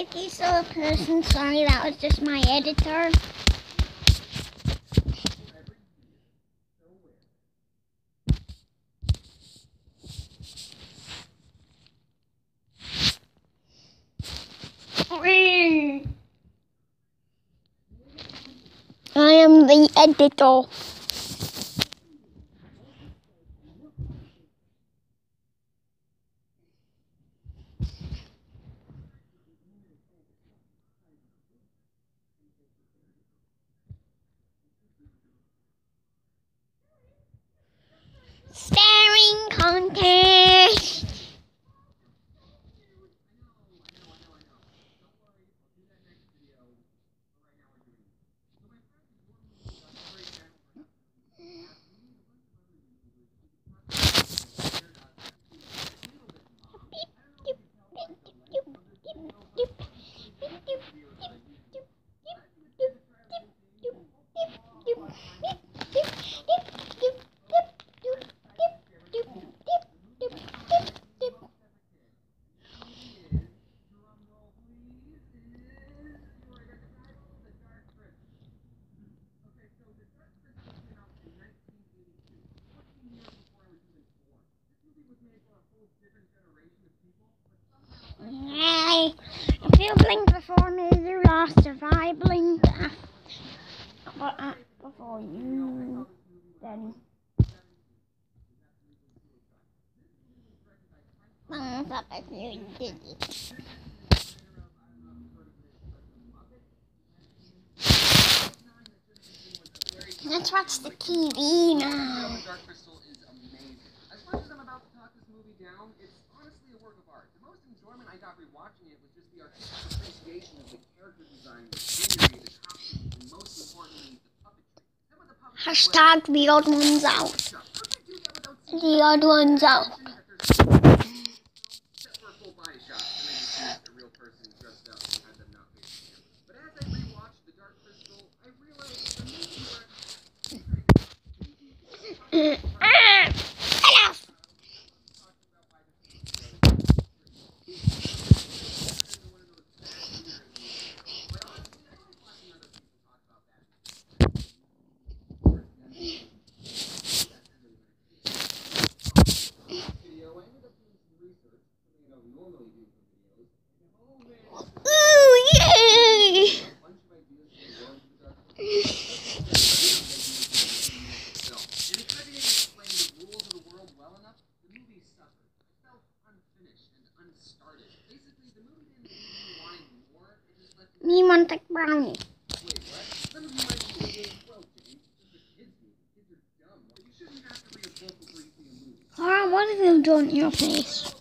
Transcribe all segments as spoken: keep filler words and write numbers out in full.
Ricky's still a person. Sorry, that was just my editor. I am the editor. Staring contest. Hey, if you blink before me, you lost. If I blink uh, before you, then thumbs up if you did it. Let's watch the T V now. I got rewatching it was just the artistic appreciation of the character design, the scenery, the costumes, and most importantly, the puppetry. Some of the puppets Hashtag the odd ones out. The odd ones out. Except for a full body shot, and then you see a real person dressed up and had them not facing the camera. But as I rewatched The Dark Crystal, I realized the movie was Me want a brownie. Alright, what have you done in your face?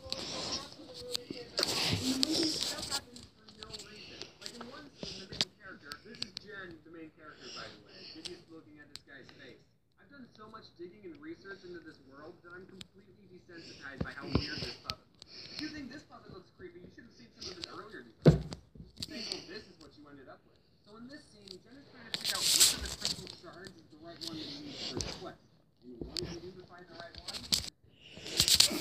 So much digging and research into this world that I'm completely desensitized by how weird this puppet looks. If you think this puppet looks creepy, you should have seen some of his earlier designs. You think, well, this is what you ended up with. So in this scene, Jen is trying to figure out which of the crystal shards is the right one to use for the quest. And what do you do to find the right one?